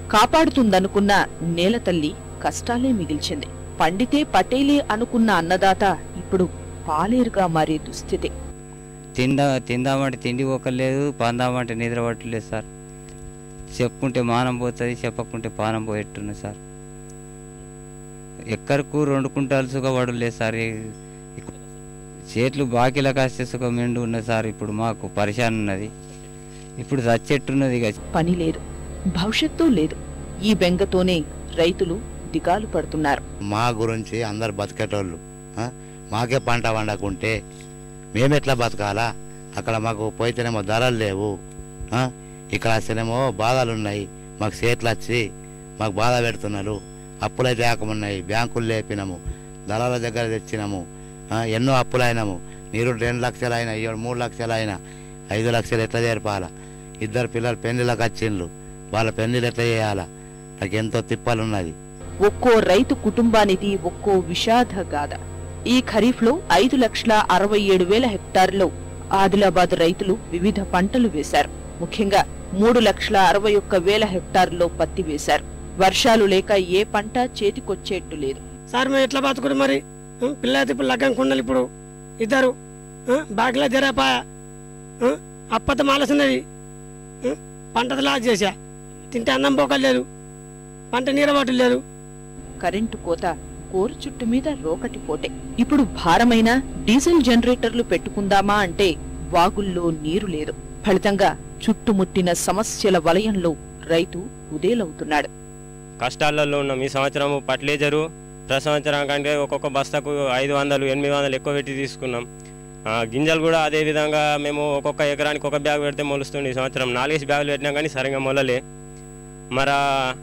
కాపాడుతుందనుకున్న నేలతల్లి కష్టాలే మిగిల్చింది. పండితే పటేలే అనుకున్న అన్నదాత ఇప్పుడు పాలేరుగా మారే దుస్థితి. తిందామంటే తిండి ఒకలేదు, పందామంటే నిద్ర పట్టలేదు సార్. చెప్పుకుంటే మానం పోతుంది, చెప్పకుంటే పానం పోయేట్టున్నది సార్. ఎక్కడికు 2 కుంటాలు సుఖపడలేదు సార్. చేతులు బాకీల కాస్తే సుఖం మెండు ఉన్నది సార్. ఇప్పుడు మాకు పరిశాన్ ఉన్నది, ఇప్పుడు చచ్చెట్టున్నది. పని లేదు, భవిష్యత్తు లేదు. ఈ బెంగతోనే రైతులు దిగాలు పడుతున్నారు. మా గురించి అందరు బతికేటోళ్ళు, మాకే పంట వండకుంటే మేమెట్లా బతకాలా? అక్కడ మాకు పోయితేనేమో ధరలు లేవు, ఇక్కడ వస్తేనేమో బాధలు ఉన్నాయి. మాకు చేతులు వచ్చి మాకు బాధ పెడుతున్నారు. అప్పులైతే ఏకమున్నాయి, బ్యాంకులు లేపినాము, దళాల దగ్గర తెచ్చినాము, ఎన్నో అప్పులైనాము. నీరు 2 లక్షలు అయినా, 3 లక్షలు అయినా, 5 లక్షలు ఎట్లా చేర్పాలా? 2 పిల్లలు పెళ్లిళ్ళకి వచ్చిండ్రు, వాళ్ళ పెళ్లిళ్ళు ఎట్లా చేయాలా? నాకు ఎంతో తిప్పాలున్నది. ఒక్కో రైతు కుటుంబానికి ఒక్కో విషాద గాథ. ఈ ఖరీఫ్ లో 5,67,000 హెక్టార్లో ఆదిలాబాద్ రైతులు వివిధ పంటలు వేశారు. ముఖ్యంగా 3,61,000 హెక్టార్లో పత్తి వేశారు. వర్షాలు లేక ఏ పంట చేతికొచ్చేట్టు లేదు. సార్ మేము ఎట్లా బతుకుడు మరి? పిల్లలు ఇప్పుడు లగ్గం కుండలు ఇప్పుడు 2 బాకిలా జరాపాయ అప్పత మాలసినది. పంట లాస్ చేశా, తింటే అన్నం పోకలేదు, పంట నీరబట్టలేదు. కరెంటు కోత కోరు చుట్టు మీద రోకటి పోటే. ఇప్పుడు భారమైన డీజిల్ జనరేటర్లు పెట్టుకుందామా అంటే వాగుల్లో నీరు లేదు. ఫలితంగా చుట్టుముట్టిన సమస్యల వలయంలో రైతు కుదేలవుతున్నాడు. కష్టాలలో ఉన్నాం. ఈ సంవత్సరం ఫర్టిలైజరు ప్రతి సంవత్సరం కంటే ఒక్కొక్క బస్తాకు 500, 800 ఎక్కువ పెట్టి తీసుకున్నాం. గింజలు కూడా అదే విధంగా మేము ఒక్కొక్క ఎకరానికి 1 బ్యాగ్ పెడితే మొలుస్తుంది. ఈ సంవత్సరం 4 బ్యాగులు పెట్టినా కానీ సరిగా మొలలే. మరి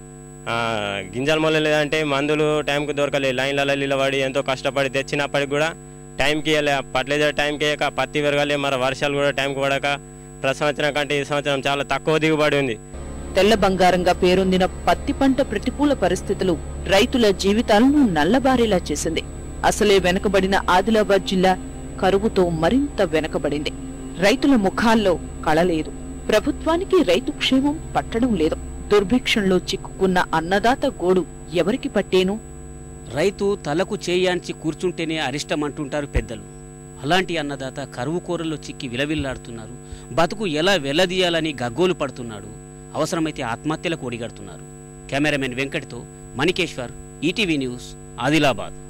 గింజలు మొలలేదంటే మందులు టైంకి దొరకలేదు. లైన్లలో నిలబడి ఎంతో కష్టపడి తెచ్చినప్పటికి కూడా టైంకి ఫర్టిలైజర్ టైంకి వేయక, పత్తి పెరగాలి, మరి వర్షాలు కూడా టైంకి పడక ప్రతి సంవత్సరం కంటే ఈ సంవత్సరం చాలా తక్కువ దిగుబడి ఉంది. తెల్ల బంగారంగా పేరొందిన పత్తి పంట ప్రతికూల పరిస్థితులు రైతుల జీవితాలను నల్లబారేలా చేసింది. అసలే వెనుకబడిన ఆదిలాబాద్ జిల్లా కరువుతో మరింత వెనుకబడింది. రైతుల ముఖాల్లో కళలేదు. ప్రభుత్వానికి రైతు క్షేమం పట్టడం లేదు. దుర్భిక్షంలో చిక్కుకున్న అన్నదాత గోడు ఎవరికి పట్టేను? రైతు తలకు చేయాల్చి కూర్చుంటేనే అరిష్టమంటుంటారు పెద్దలు. అలాంటి అన్నదాత కరువు కోరల్లో చిక్కి విలవిల్లాడుతున్నారు. బతుకు ఎలా వెళ్లదీయాలని గగ్గోలు పడుతున్నాడు. అవసరమైతే ఆత్మహత్యలకు ఒడిగడుతున్నారు. కెమెరామెన్ వెంకట్తో మణికేశ్వర్, ఈటీవీ న్యూస్, ఆదిలాబాద్.